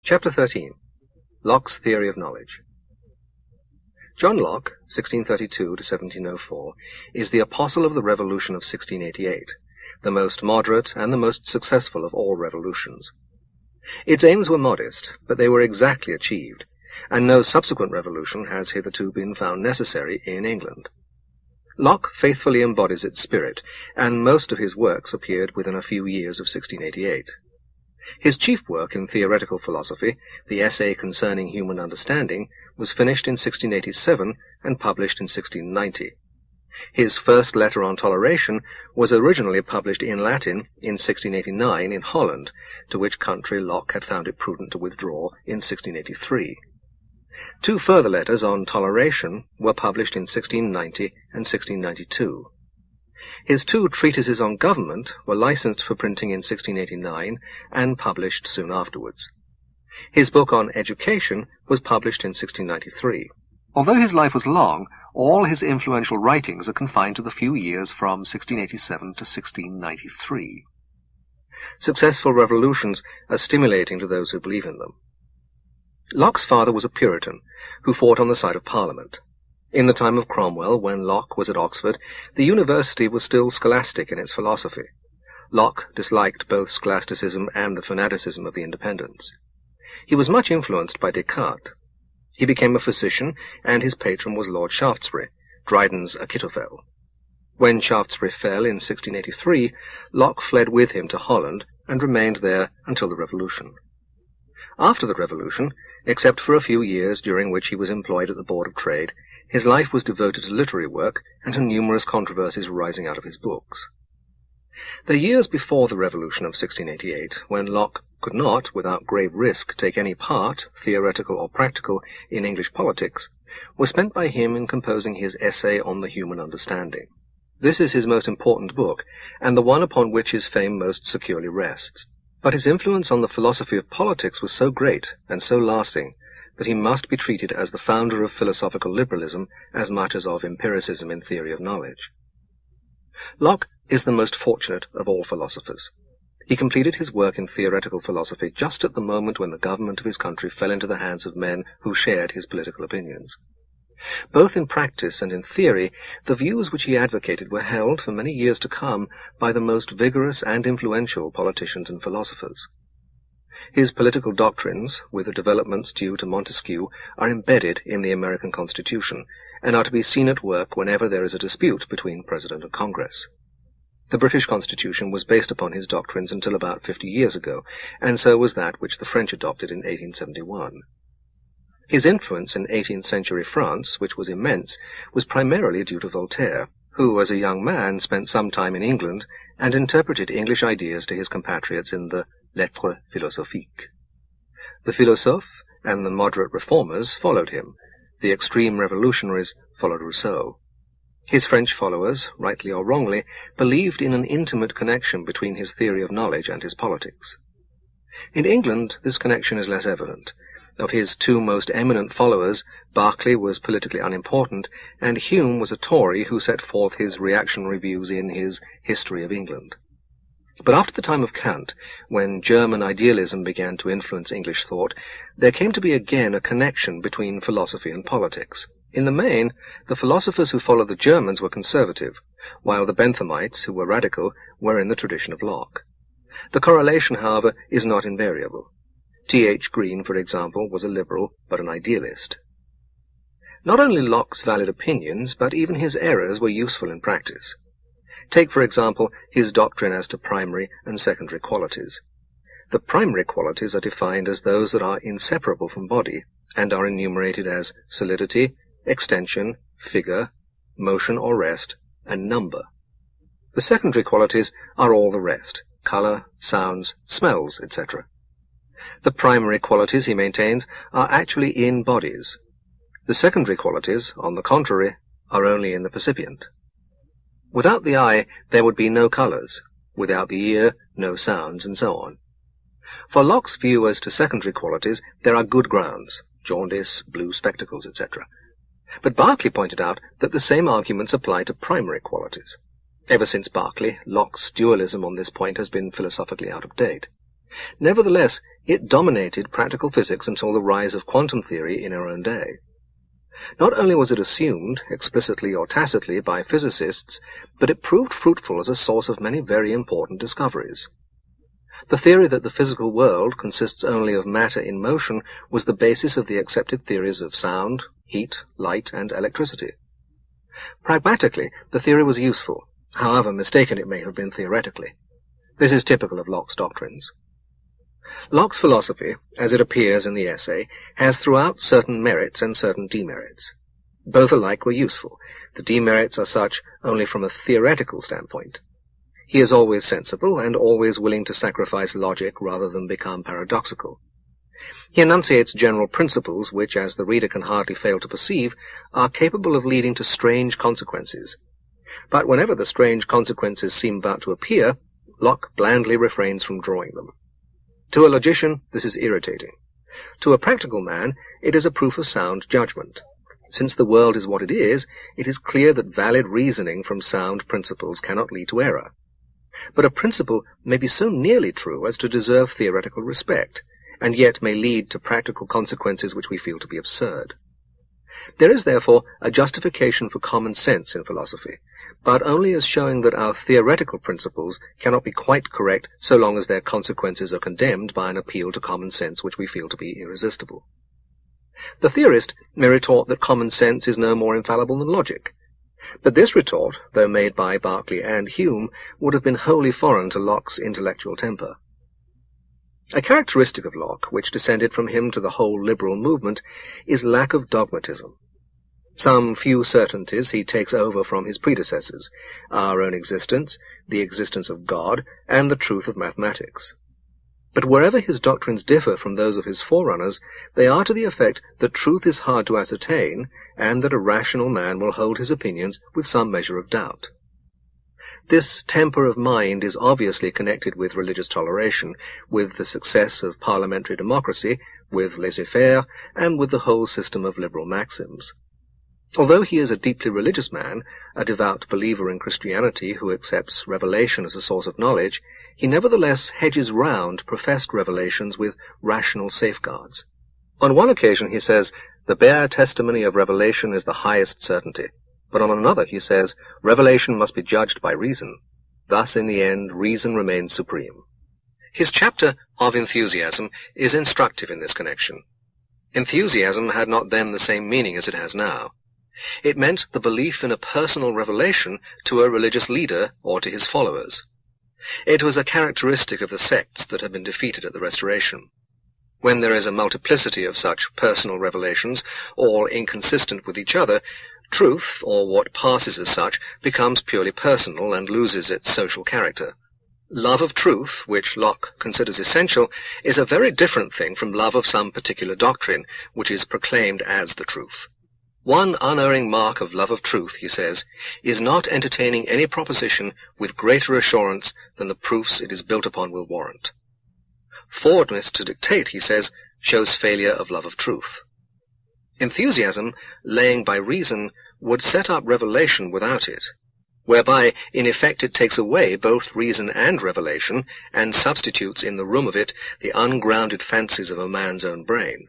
Chapter 13. Locke's Theory of Knowledge. John Locke, 1632 to 1704, is the apostle of the Revolution of 1688, the most moderate and the most successful of all revolutions. Its aims were modest, but they were exactly achieved, and no subsequent revolution has hitherto been found necessary in England. Locke faithfully embodies its spirit, and most of his works appeared within a few years of 1688. His chief work in theoretical philosophy, the Essay Concerning Human Understanding, was finished in 1687 and published in 1690. His first letter on toleration was originally published in Latin in 1689 in Holland, to which country Locke had found it prudent to withdraw in 1683. Two further letters on toleration were published in 1690 and 1692. His two treatises on government were licensed for printing in 1689 and published soon afterwards. His book on education was published in 1693. Although his life was long, all his influential writings are confined to the few years from 1687 to 1693. Successful revolutions are stimulating to those who believe in them. Locke's father was a Puritan who fought on the side of Parliament. In the time of Cromwell, when Locke was at Oxford, the university was still scholastic in its philosophy. Locke disliked both scholasticism and the fanaticism of the Independents. He was much influenced by Descartes. He became a physician, and his patron was Lord Shaftesbury, Dryden's Achitophel. When Shaftesbury fell in 1683, Locke fled with him to Holland and remained there until the Revolution. After the Revolution, except for a few years during which he was employed at the Board of Trade, his life was devoted to literary work and to numerous controversies arising out of his books. The years before the Revolution of 1688, when Locke could not, without grave risk, take any part, theoretical or practical, in English politics, were spent by him in composing his Essay on the Human Understanding. This is his most important book, and the one upon which his fame most securely rests. But his influence on the philosophy of politics was so great and so lasting that he must be treated as the founder of philosophical liberalism as much as of empiricism in theory of knowledge. Locke is the most fortunate of all philosophers. He completed his work in theoretical philosophy just at the moment when the government of his country fell into the hands of men who shared his political opinions. Both in practice and in theory, the views which he advocated were held for many years to come by the most vigorous and influential politicians and philosophers. His political doctrines, with the developments due to Montesquieu, are embedded in the American Constitution, and are to be seen at work whenever there is a dispute between President and Congress. The British Constitution was based upon his doctrines until about 50 years ago, and so was that which the French adopted in 1871. His influence in 18th century France, which was immense, was primarily due to Voltaire, who, as a young man, spent some time in England and interpreted English ideas to his compatriots in the Lettres philosophiques. The philosophes and the moderate reformers followed him. The extreme revolutionaries followed Rousseau. His French followers, rightly or wrongly, believed in an intimate connection between his theory of knowledge and his politics. In England, this connection is less evident. Of his two most eminent followers, Berkeley was politically unimportant, and Hume was a Tory who set forth his reactionary views in his History of England. But after the time of Kant, when German idealism began to influence English thought, there came to be again a connection between philosophy and politics. In the main, the philosophers who followed the Germans were conservative, while the Benthamites, who were radical, were in the tradition of Locke. The correlation, however, is not invariable. T.H. Green, for example, was a liberal, but an idealist. Not only Locke's valid opinions, but even his errors were useful in practice. Take, for example, his doctrine as to primary and secondary qualities. The primary qualities are defined as those that are inseparable from body, and are enumerated as solidity, extension, figure, motion or rest, and number. The secondary qualities are all the rest, color, sounds, smells, etc. The primary qualities, he maintains, are actually in bodies. The secondary qualities, on the contrary, are only in the percipient. Without the eye, there would be no colors. Without the ear, no sounds, and so on. For Locke's view as to secondary qualities, there are good grounds, jaundice, blue spectacles, etc. But Berkeley pointed out that the same arguments apply to primary qualities. Ever since Berkeley, Locke's dualism on this point has been philosophically out of date. Nevertheless, It dominated practical physics until the rise of quantum theory in our own day. Not only was it assumed, explicitly or tacitly, by physicists, but it proved fruitful as a source of many very important discoveries. The theory that the physical world consists only of matter in motion was the basis of the accepted theories of sound, heat, light, and electricity. Pragmatically, the theory was useful, however mistaken it may have been theoretically. This is typical of Locke's doctrines. Locke's philosophy, as it appears in the essay, has throughout certain merits and certain demerits. Both alike were useful. The demerits are such only from a theoretical standpoint. He is always sensible and always willing to sacrifice logic rather than become paradoxical. He enunciates general principles which, as the reader can hardly fail to perceive, are capable of leading to strange consequences. But whenever the strange consequences seem about to appear, Locke blandly refrains from drawing them. To a logician, this is irritating. To a practical man, it is a proof of sound judgment. Since the world is what it is clear that valid reasoning from sound principles cannot lead to error. But a principle may be so nearly true as to deserve theoretical respect, and yet may lead to practical consequences which we feel to be absurd. There is, therefore, a justification for common sense in philosophy, but only as showing that our theoretical principles cannot be quite correct so long as their consequences are condemned by an appeal to common sense which we feel to be irresistible. The theorist may retort that common sense is no more infallible than logic, but this retort, though made by Berkeley and Hume, would have been wholly foreign to Locke's intellectual temper. A characteristic of Locke, which descended from him to the whole liberal movement, is lack of dogmatism. Some few certainties he takes over from his predecessors, our own existence, the existence of God, and the truth of mathematics. But wherever his doctrines differ from those of his forerunners, they are to the effect that truth is hard to ascertain, and that a rational man will hold his opinions with some measure of doubt. This temper of mind is obviously connected with religious toleration, with the success of parliamentary democracy, with laissez-faire, and with the whole system of liberal maxims. Although he is a deeply religious man, a devout believer in Christianity who accepts revelation as a source of knowledge, he nevertheless hedges round professed revelations with rational safeguards. On one occasion he says, "The bare testimony of revelation is the highest certainty." But on another he says, "Revelation must be judged by reason." Thus, in the end, reason remains supreme. His chapter of enthusiasm is instructive in this connection. Enthusiasm had not then the same meaning as it has now. It meant the belief in a personal revelation to a religious leader or to his followers. It was a characteristic of the sects that had been defeated at the Restoration. When there is a multiplicity of such personal revelations, all inconsistent with each other, truth, or what passes as such, becomes purely personal and loses its social character. Love of truth, which Locke considers essential, is a very different thing from love of some particular doctrine, which is proclaimed as the truth. One unerring mark of love of truth, he says, is not entertaining any proposition with greater assurance than the proofs it is built upon will warrant. Forwardness to dictate, he says, shows failure of love of truth. Enthusiasm, laying by reason, would set up revelation without it, whereby in effect it takes away both reason and revelation, and substitutes in the room of it the ungrounded fancies of a man's own brain.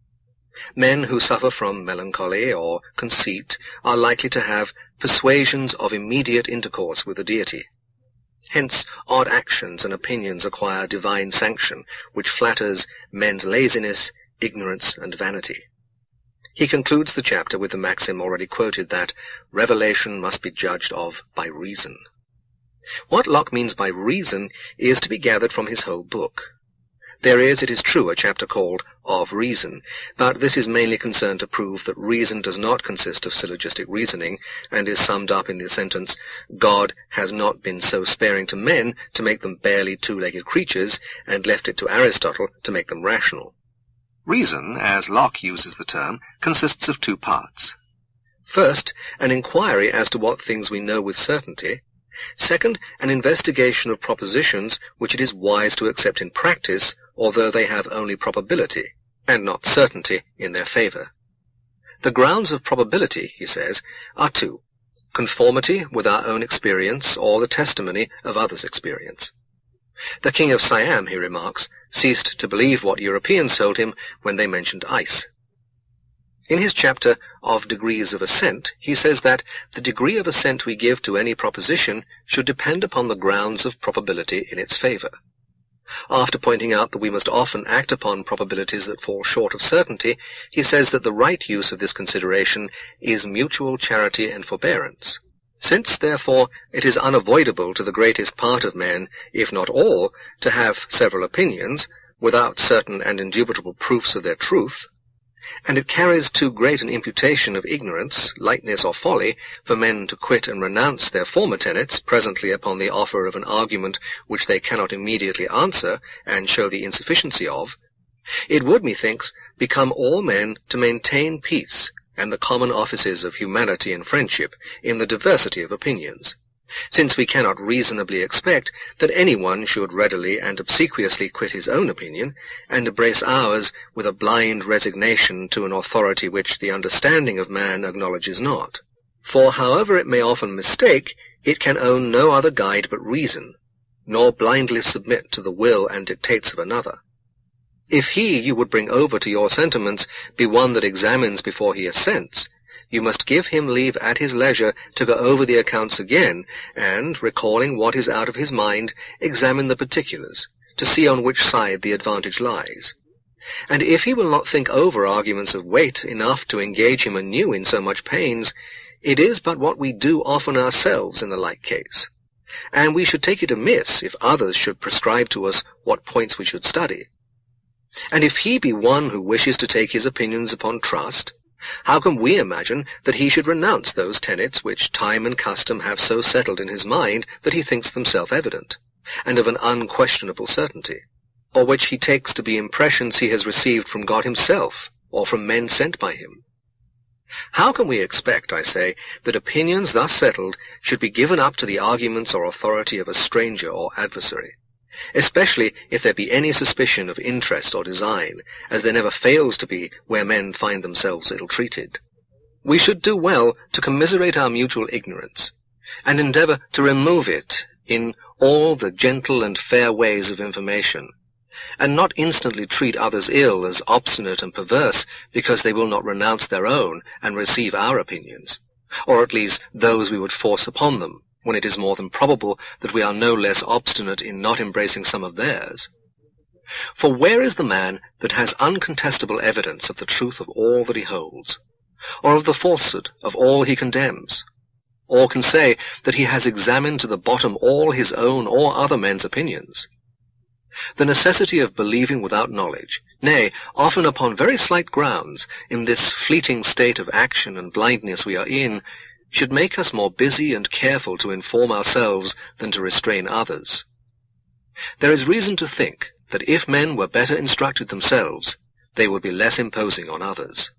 Men who suffer from melancholy or conceit are likely to have persuasions of immediate intercourse with the deity. Hence, odd actions and opinions acquire divine sanction, which flatters men's laziness, ignorance, and vanity. He concludes the chapter with the maxim already quoted that revelation must be judged of by reason. What Locke means by reason is to be gathered from his whole book. There is, it is true, a chapter called Of Reason, but this is mainly concerned to prove that reason does not consist of syllogistic reasoning, and is summed up in the sentence, "God has not been so sparing to men to make them barely two-legged creatures, and left it to Aristotle to make them rational." Reason, as Locke uses the term, consists of two parts. First, an inquiry as to what things we know with certainty. Second, an investigation of propositions which it is wise to accept in practice, although they have only probability, and not certainty, in their favor. The grounds of probability, he says, are two: conformity with our own experience, or the testimony of others' experience. The king of Siam, he remarks, ceased to believe what Europeans told him when they mentioned ice. In his chapter of Degrees of Assent, he says that the degree of assent we give to any proposition should depend upon the grounds of probability in its favor. After pointing out that we must often act upon probabilities that fall short of certainty, he says that the right use of this consideration is mutual charity and forbearance. Since, therefore, it is unavoidable to the greatest part of men, if not all, to have several opinions, without certain and indubitable proofs of their truth, and it carries too great an imputation of ignorance, lightness, or folly for men to quit and renounce their former tenets presently upon the offer of an argument which they cannot immediately answer and show the insufficiency of, it would, methinks, become all men to maintain peace and the common offices of humanity and friendship in the diversity of opinions, since we cannot reasonably expect that any one should readily and obsequiously quit his own opinion, and embrace ours with a blind resignation to an authority which the understanding of man acknowledges not. For however it may often mistake, it can own no other guide but reason, nor blindly submit to the will and dictates of another. If he you would bring over to your sentiments be one that examines before he assents, you must give him leave at his leisure to go over the accounts again, and, recalling what is out of his mind, examine the particulars, to see on which side the advantage lies. And if he will not think over arguments of weight enough to engage him anew in so much pains, it is but what we do often ourselves in the like case. And we should take it amiss if others should prescribe to us what points we should study. And if he be one who wishes to take his opinions upon trust, how can we imagine that he should renounce those tenets which time and custom have so settled in his mind that he thinks them self-evident, and of an unquestionable certainty, or which he takes to be impressions he has received from God himself, or from men sent by him? How can we expect, I say, that opinions thus settled should be given up to the arguments or authority of a stranger or adversary, especially if there be any suspicion of interest or design, as there never fails to be where men find themselves ill-treated? We should do well to commiserate our mutual ignorance, and endeavor to remove it in all the gentle and fair ways of information, and not instantly treat others ill as obstinate and perverse because they will not renounce their own and receive our opinions, or at least those we would force upon them, when it is more than probable that we are no less obstinate in not embracing some of theirs. For where is the man that has uncontestable evidence of the truth of all that he holds, or of the falsehood of all he condemns, or can say that he has examined to the bottom all his own or other men's opinions? The necessity of believing without knowledge, nay, often upon very slight grounds, in this fleeting state of action and blindness we are in, should make us more busy and careful to inform ourselves than to restrain others. There is reason to think that if men were better instructed themselves, they would be less imposing on others.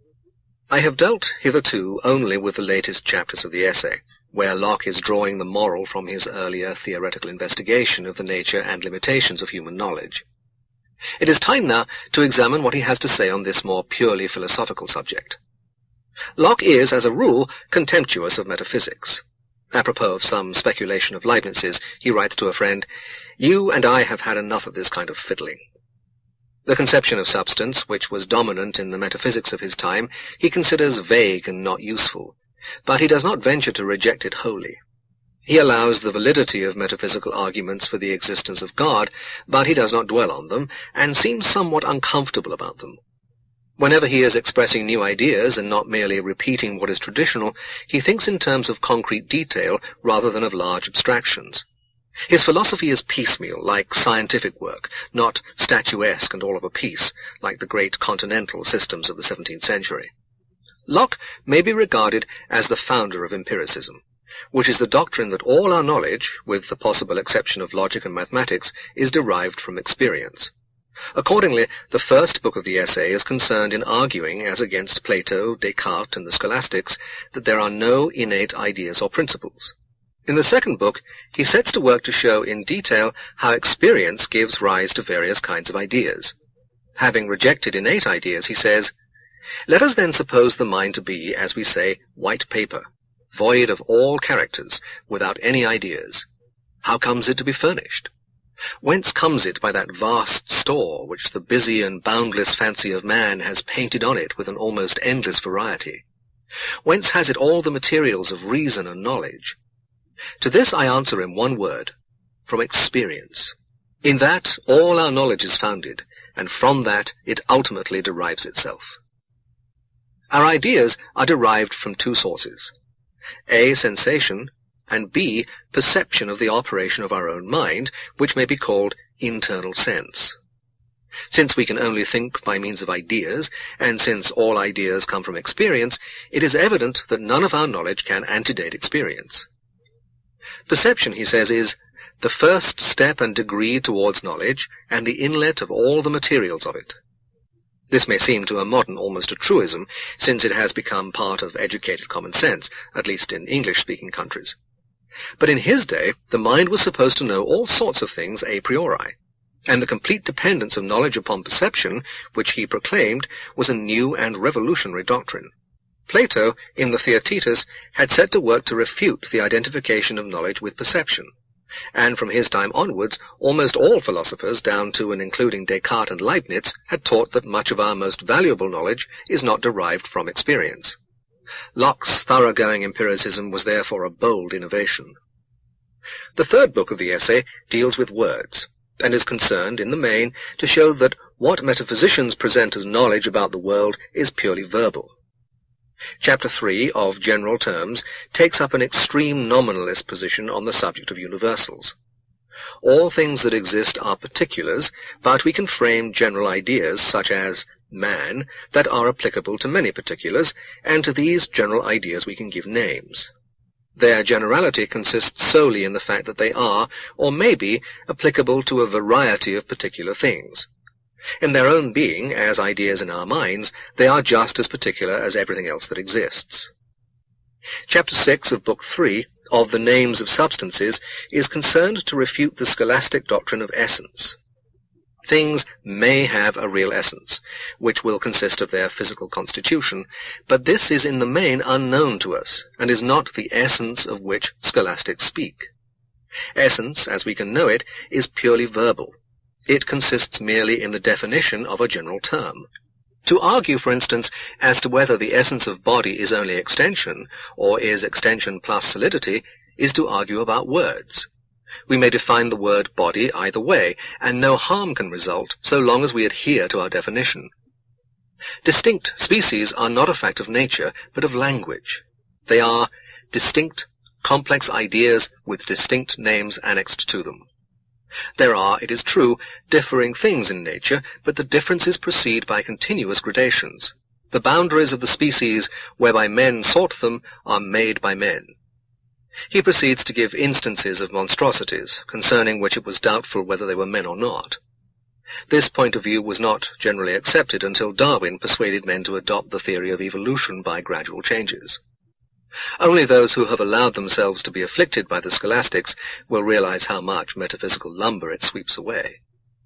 I have dealt hitherto only with the latest chapters of the essay, where Locke is drawing the moral from his earlier theoretical investigation of the nature and limitations of human knowledge. It is time now to examine what he has to say on this more purely philosophical subject. Locke is, as a rule, contemptuous of metaphysics. Apropos of some speculation of Leibniz's, he writes to a friend, "You and I have had enough of this kind of fiddling." The conception of substance, which was dominant in the metaphysics of his time, he considers vague and not useful, but he does not venture to reject it wholly. He allows the validity of metaphysical arguments for the existence of God, but he does not dwell on them, and seems somewhat uncomfortable about them. Whenever he is expressing new ideas and not merely repeating what is traditional, he thinks in terms of concrete detail rather than of large abstractions. His philosophy is piecemeal, like scientific work, not statuesque and all of a piece, like the great continental systems of the 17th century. Locke may be regarded as the founder of empiricism, which is the doctrine that all our knowledge, with the possible exception of logic and mathematics, is derived from experience. Accordingly, the first book of the essay is concerned in arguing, as against Plato, Descartes, and the scholastics, that there are no innate ideas or principles. In the second book, he sets to work to show in detail how experience gives rise to various kinds of ideas. Having rejected innate ideas, he says, "Let us then suppose the mind to be, as we say, white paper, void of all characters, without any ideas. How comes it to be furnished? Whence comes it by that vast store which the busy and boundless fancy of man has painted on it with an almost endless variety? Whence has it all the materials of reason and knowledge? To this I answer in one word: from experience. In that all our knowledge is founded, and from that it ultimately derives itself. Our ideas are derived from two sources: A, sensation, and B, perception of the operation of our own mind, which may be called internal sense. Since we can only think by means of ideas, and since all ideas come from experience, it is evident that none of our knowledge can antedate experience. Perception, he says, is the first step and degree towards knowledge, and the inlet of all the materials of it. This may seem to a modern almost a truism, since it has become part of educated common sense, at least in English-speaking countries. But in his day, the mind was supposed to know all sorts of things a priori, and the complete dependence of knowledge upon perception, which he proclaimed, was a new and revolutionary doctrine. Plato, in the Theaetetus, had set to work to refute the identification of knowledge with perception, and from his time onwards, almost all philosophers, down to and including Descartes and Leibniz, had taught that much of our most valuable knowledge is not derived from experience. Locke's thoroughgoing empiricism was therefore a bold innovation. The third book of the essay deals with words, and is concerned, in the main, to show that what metaphysicians present as knowledge about the world is purely verbal. Chapter 3 of General Terms takes up an extreme nominalist position on the subject of universals. All things that exist are particulars, but we can frame general ideas, such as man, that are applicable to many particulars, and to these general ideas we can give names. Their generality consists solely in the fact that they are, or may be, applicable to a variety of particular things. In their own being, as ideas in our minds, they are just as particular as everything else that exists. Chapter 6 of Book 3, of the Names of Substances, is concerned to refute the scholastic doctrine of essence. Things may have a real essence, which will consist of their physical constitution, but this is in the main unknown to us, and is not the essence of which scholastics speak. Essence, as we can know it, is purely verbal. It consists merely in the definition of a general term. To argue, for instance, as to whether the essence of body is only extension, or is extension plus solidity, is to argue about words. We may define the word body either way, and no harm can result so long as we adhere to our definition. Distinct species are not a fact of nature, but of language. They are distinct, complex ideas with distinct names annexed to them. There are, it is true, differing things in nature, but the differences proceed by continuous gradations. The boundaries of the species whereby men sought them are made by men. He proceeds to give instances of monstrosities, concerning which it was doubtful whether they were men or not. This point of view was not generally accepted until Darwin persuaded men to adopt the theory of evolution by gradual changes. Only those who have allowed themselves to be afflicted by the scholastics will realize how much metaphysical lumber it sweeps away.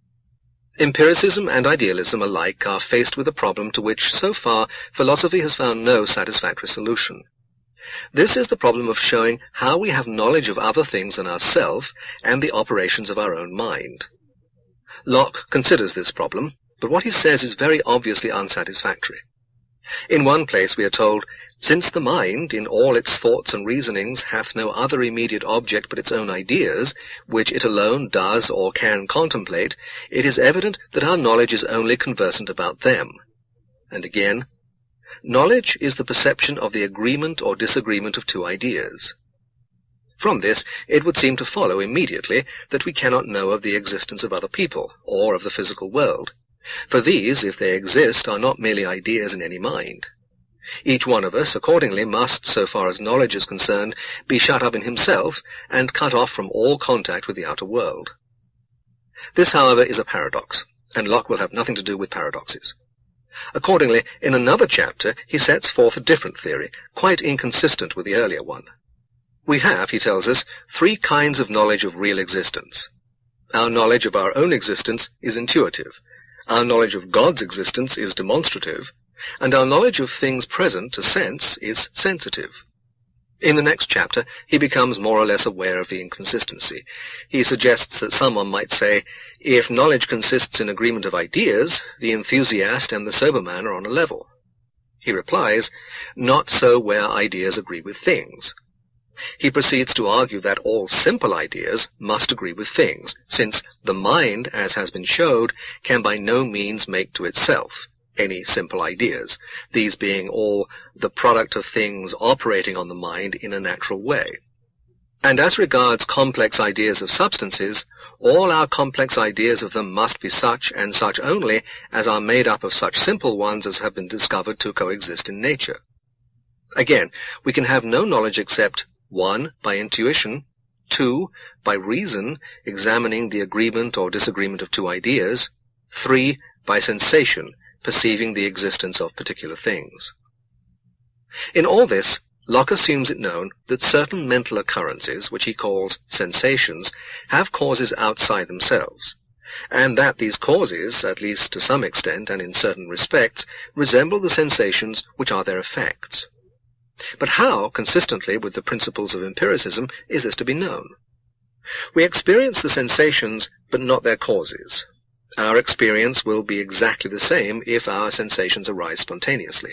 Empiricism and idealism alike are faced with a problem to which, so far, philosophy has found no satisfactory solution. This is the problem of showing how we have knowledge of other things than ourselves and the operations of our own mind. Locke considers this problem, but what he says is very obviously unsatisfactory. In one place we are told, "Since the mind, in all its thoughts and reasonings, hath no other immediate object but its own ideas, which it alone does or can contemplate, it is evident that our knowledge is only conversant about them." And again, "Knowledge is the perception of the agreement or disagreement of two ideas." From this, it would seem to follow immediately that we cannot know of the existence of other people, or of the physical world. For these, if they exist, are not merely ideas in any mind. Each one of us, accordingly, must, so far as knowledge is concerned, be shut up in himself, and cut off from all contact with the outer world. This, however, is a paradox, and Locke will have nothing to do with paradoxes. Accordingly, in another chapter, he sets forth a different theory, quite inconsistent with the earlier one. We have, he tells us, three kinds of knowledge of real existence. Our knowledge of our own existence is intuitive. Our knowledge of God's existence is demonstrative, and our knowledge of things present to sense is sensitive. In the next chapter, he becomes more or less aware of the inconsistency. He suggests that someone might say, if knowledge consists in agreement of ideas, the enthusiast and the sober man are on a level. He replies, not so where ideas agree with things. He proceeds to argue that all simple ideas must agree with things, since the mind, as has been showed, can by no means make to itself any simple ideas, these being all the product of things operating on the mind in a natural way. And as regards complex ideas of substances, all our complex ideas of them must be such and such only as are made up of such simple ones as have been discovered to coexist in nature. Again, we can have no knowledge except 1. By intuition, 2. By reason, examining the agreement or disagreement of two ideas, 3. By sensation, perceiving the existence of particular things. In all this, Locke assumes it known that certain mental occurrences, which he calls sensations, have causes outside themselves, and that these causes, at least to some extent and in certain respects, resemble the sensations which are their effects. But how, consistently with the principles of empiricism, is this to be known? We experience the sensations, but not their causes. Our experience will be exactly the same if our sensations arise spontaneously.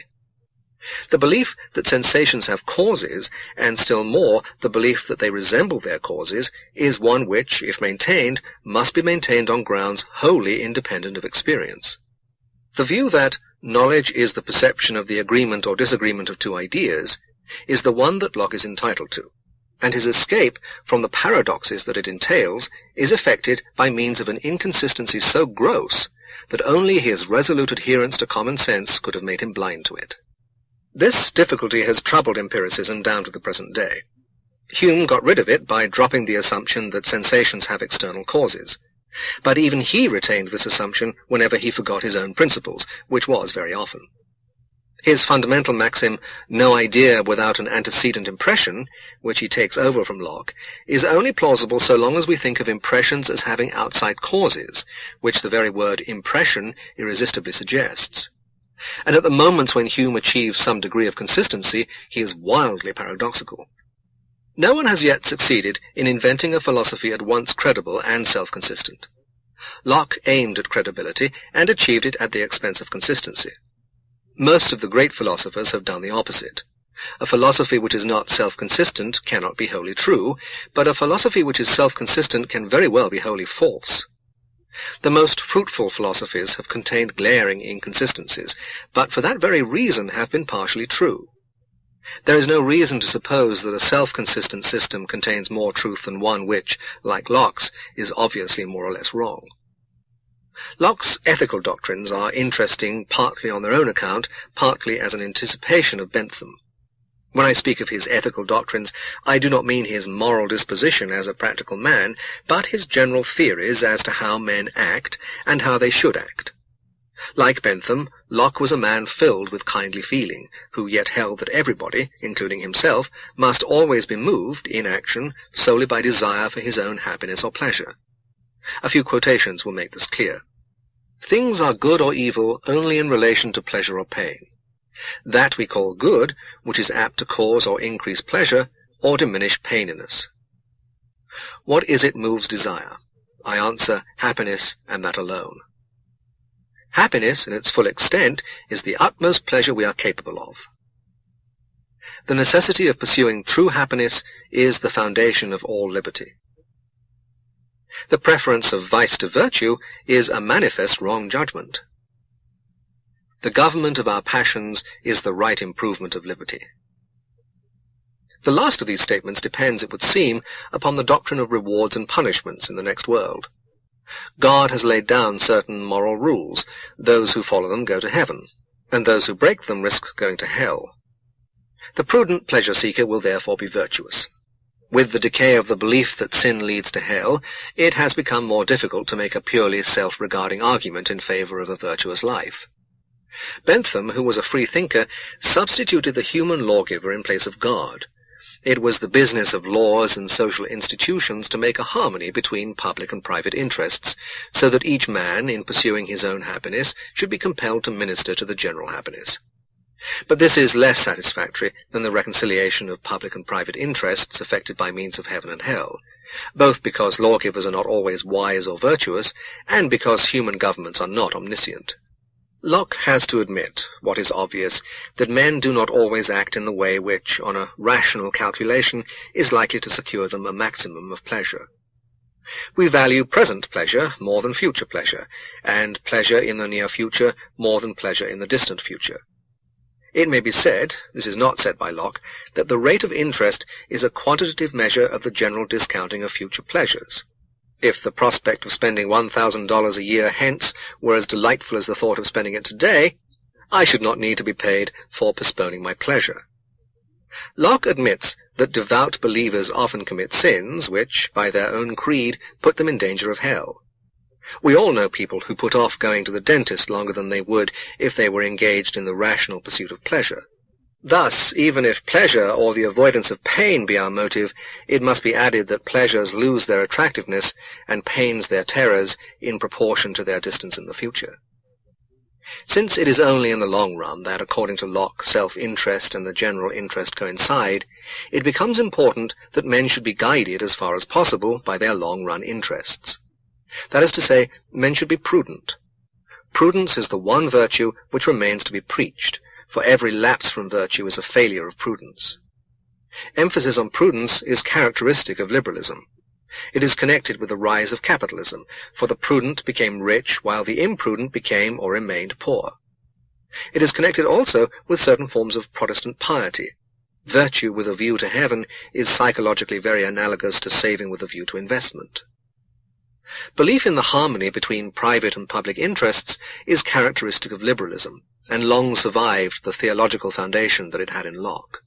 The belief that sensations have causes, and still more the belief that they resemble their causes, is one which, if maintained, must be maintained on grounds wholly independent of experience. The view that knowledge is the perception of the agreement or disagreement of two ideas is the one that Locke is entitled to, and his escape from the paradoxes that it entails is effected by means of an inconsistency so gross that only his resolute adherence to common sense could have made him blind to it. This difficulty has troubled empiricism down to the present day. Hume got rid of it by dropping the assumption that sensations have external causes, but even he retained this assumption whenever he forgot his own principles, which was very often. His fundamental maxim, no idea without an antecedent impression, which he takes over from Locke, is only plausible so long as we think of impressions as having outside causes, which the very word impression irresistibly suggests. And at the moments when Hume achieves some degree of consistency, he is wildly paradoxical. No one has yet succeeded in inventing a philosophy at once credible and self-consistent. Locke aimed at credibility and achieved it at the expense of consistency. Most of the great philosophers have done the opposite. A philosophy which is not self-consistent cannot be wholly true, but a philosophy which is self-consistent can very well be wholly false. The most fruitful philosophies have contained glaring inconsistencies, but for that very reason have been partially true. There is no reason to suppose that a self-consistent system contains more truth than one which, like Locke's, is obviously more or less wrong. Locke's ethical doctrines are interesting partly on their own account, partly as an anticipation of Bentham. When I speak of his ethical doctrines, I do not mean his moral disposition as a practical man, but his general theories as to how men act and how they should act. Like Bentham, Locke was a man filled with kindly feeling, who yet held that everybody, including himself, must always be moved, in action, solely by desire for his own happiness or pleasure. A few quotations will make this clear. Things are good or evil only in relation to pleasure or pain. That we call good, which is apt to cause or increase pleasure, or diminish pain in us. What is it moves desire? I answer, happiness, and that alone. Happiness, in its full extent, is the utmost pleasure we are capable of. The necessity of pursuing true happiness is the foundation of all liberty. The preference of vice to virtue is a manifest wrong judgment. The government of our passions is the right improvement of liberty. The last of these statements depends, it would seem, upon the doctrine of rewards and punishments in the next world. God has laid down certain moral rules. Those who follow them go to heaven, and those who break them risk going to hell. The prudent pleasure-seeker will therefore be virtuous. With the decay of the belief that sin leads to hell, it has become more difficult to make a purely self-regarding argument in favor of a virtuous life. Bentham, who was a free thinker, substituted the human lawgiver in place of God. It was the business of laws and social institutions to make a harmony between public and private interests, so that each man, in pursuing his own happiness, should be compelled to minister to the general happiness. But this is less satisfactory than the reconciliation of public and private interests affected by means of heaven and hell, both because lawgivers are not always wise or virtuous, and because human governments are not omniscient. Locke has to admit, what is obvious, that men do not always act in the way which, on a rational calculation, is likely to secure them a maximum of pleasure. We value present pleasure more than future pleasure, and pleasure in the near future more than pleasure in the distant future. It may be said, this is not said by Locke, that the rate of interest is a quantitative measure of the general discounting of future pleasures. If the prospect of spending $1,000 a year hence were as delightful as the thought of spending it today, I should not need to be paid for postponing my pleasure. Locke admits that devout believers often commit sins which, by their own creed, put them in danger of hell. We all know people who put off going to the dentist longer than they would if they were engaged in the rational pursuit of pleasure. Thus, even if pleasure or the avoidance of pain be our motive, it must be added that pleasures lose their attractiveness and pains their terrors in proportion to their distance in the future. Since it is only in the long run that, according to Locke, self-interest and the general interest coincide, it becomes important that men should be guided as far as possible by their long-run interests. That is to say, men should be prudent. Prudence is the one virtue which remains to be preached, for every lapse from virtue is a failure of prudence. Emphasis on prudence is characteristic of liberalism. It is connected with the rise of capitalism, for the prudent became rich while the imprudent became or remained poor. It is connected also with certain forms of Protestant piety. Virtue with a view to heaven is psychologically very analogous to saving with a view to investment. Belief in the harmony between private and public interests is characteristic of liberalism, and long survived the theological foundation that it had in Locke.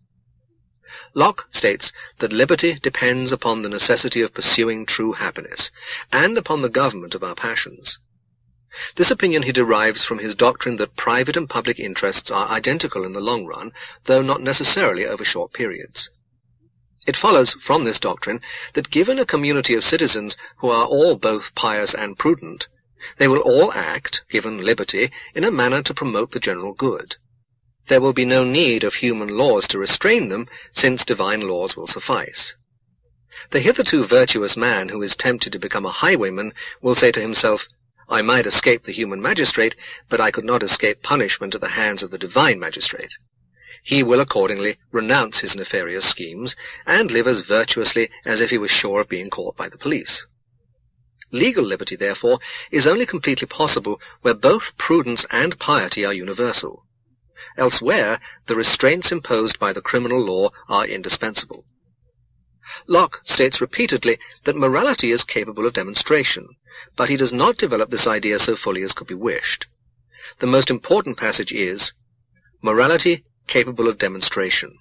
Locke states that liberty depends upon the necessity of pursuing true happiness, and upon the government of our passions. This opinion he derives from his doctrine that private and public interests are identical in the long run, though not necessarily over short periods. It follows from this doctrine that given a community of citizens who are all both pious and prudent, they will all act, given liberty, in a manner to promote the general good. There will be no need of human laws to restrain them, since divine laws will suffice. The hitherto virtuous man who is tempted to become a highwayman will say to himself, I might escape the human magistrate, but I could not escape punishment at the hands of the divine magistrate. He will accordingly renounce his nefarious schemes, and live as virtuously as if he was sure of being caught by the police. Legal liberty, therefore, is only completely possible where both prudence and piety are universal. Elsewhere, the restraints imposed by the criminal law are indispensable. Locke states repeatedly that morality is capable of demonstration, but he does not develop this idea so fully as could be wished. The most important passage is, morality capable of demonstration.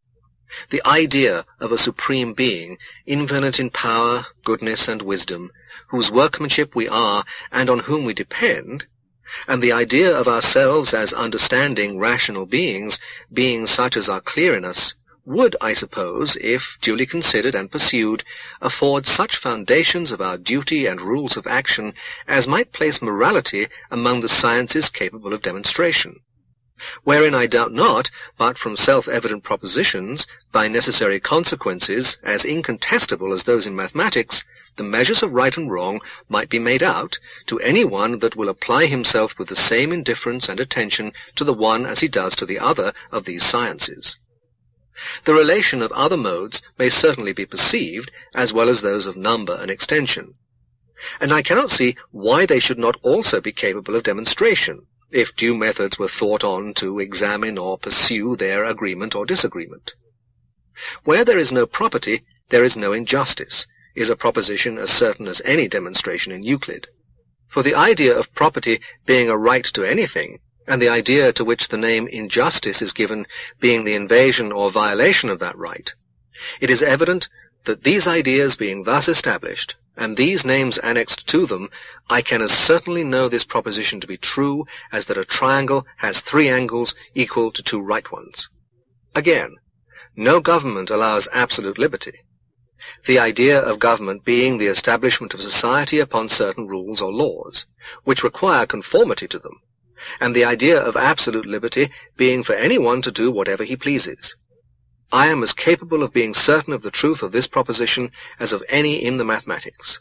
The idea of a supreme being, infinite in power, goodness, and wisdom, whose workmanship we are and on whom we depend, and the idea of ourselves as understanding, rational beings, beings such as are clear in us, would, I suppose, if duly considered and pursued, afford such foundations of our duty and rules of action as might place morality among the sciences capable of demonstration, wherein I doubt not, but from self-evident propositions, by necessary consequences, as incontestable as those in mathematics, the measures of right and wrong might be made out to any one that will apply himself with the same indifference and attention to the one as he does to the other of these sciences. The relation of other modes may certainly be perceived, as well as those of number and extension, and I cannot see why they should not also be capable of demonstration, if due methods were thought on to examine or pursue their agreement or disagreement. Where there is no property, there is no injustice, is a proposition as certain as any demonstration in Euclid. For the idea of property being a right to anything, and the idea to which the name injustice is given being the invasion or violation of that right, it is evident that these ideas being thus established, and these names annexed to them, I can as certainly know this proposition to be true as that a triangle has 3 angles equal to 2 right ones. Again, no government allows absolute liberty, the idea of government being the establishment of society upon certain rules or laws, which require conformity to them, and the idea of absolute liberty being for anyone to do whatever he pleases. I am as capable of being certain of the truth of this proposition as of any in the mathematics.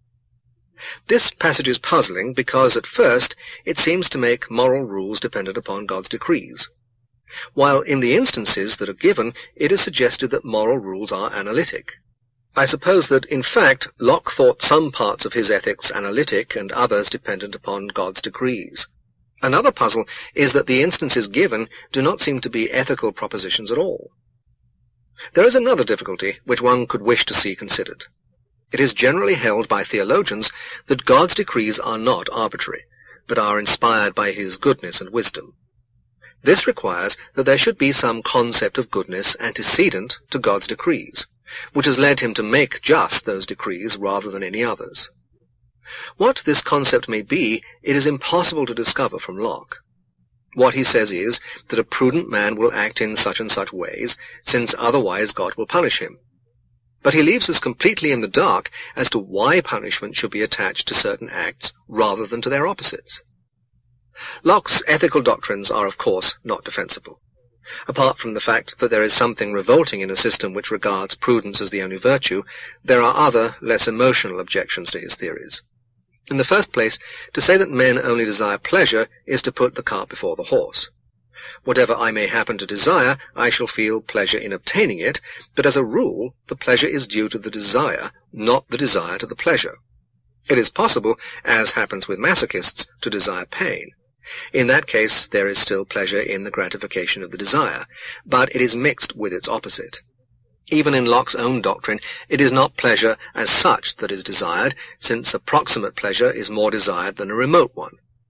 This passage is puzzling because at first it seems to make moral rules dependent upon God's decrees, while in the instances that are given it is suggested that moral rules are analytic. I suppose that, in fact, Locke thought some parts of his ethics analytic and others dependent upon God's decrees. Another puzzle is that the instances given do not seem to be ethical propositions at all. There is another difficulty which one could wish to see considered. It is generally held by theologians that God's decrees are not arbitrary, but are inspired by his goodness and wisdom. This requires that there should be some concept of goodness antecedent to God's decrees, which has led him to make just those decrees rather than any others. What this concept may be, it is impossible to discover from Locke. What he says is that a prudent man will act in such and such ways, since otherwise God will punish him. But he leaves us completely in the dark as to why punishment should be attached to certain acts rather than to their opposites. Locke's ethical doctrines are, of course, not defensible. Apart from the fact that there is something revolting in a system which regards prudence as the only virtue, there are other, less emotional objections to his theories. In the first place, to say that men only desire pleasure is to put the cart before the horse. Whatever I may happen to desire, I shall feel pleasure in obtaining it, but as a rule, the pleasure is due to the desire, not the desire to the pleasure. It is possible, as happens with masochists, to desire pain. In that case, there is still pleasure in the gratification of the desire, but it is mixed with its opposite. Even in Locke's own doctrine, it is not pleasure as such that is desired, since approximate pleasure is more desired than a remote one.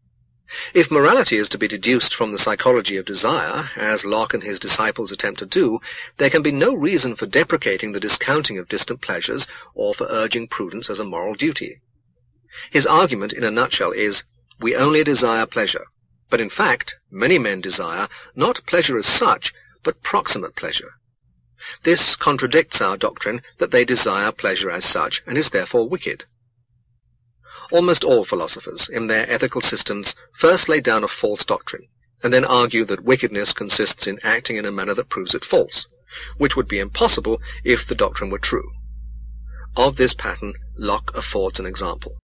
If morality is to be deduced from the psychology of desire, as Locke and his disciples attempt to do, there can be no reason for deprecating the discounting of distant pleasures or for urging prudence as a moral duty. His argument, in a nutshell, is, we only desire pleasure, but in fact, many men desire not pleasure as such, but proximate pleasure. This contradicts our doctrine that they desire pleasure as such, and is therefore wicked. Almost all philosophers, in their ethical systems, first lay down a false doctrine, and then argue that wickedness consists in acting in a manner that proves it false, which would be impossible if the doctrine were true. Of this pattern, Locke affords an example.